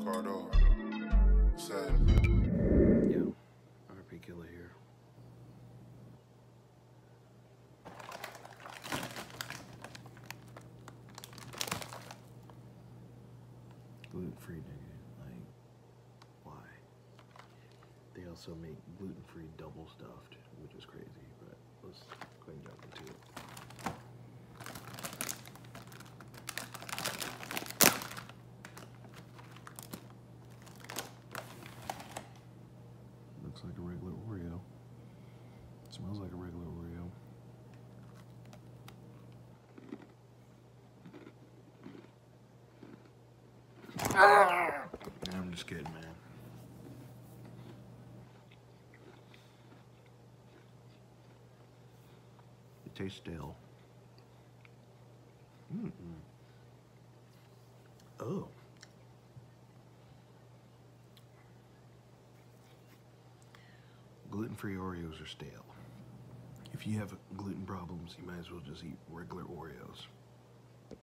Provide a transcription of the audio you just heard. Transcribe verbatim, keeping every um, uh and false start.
Bardo. Said. Yo, R P Killer here. Gluten-free, nigga. Like, why? They also make gluten-free double stuffed, which is crazy, but let's go ahead and jump into it. Looks like a regular Oreo. Smells like a regular Oreo. I'm just kidding, man. It tastes stale. Mm-mm. Oh. Gluten-free Oreos are stale. If you have gluten problems, you might as well just eat regular Oreos.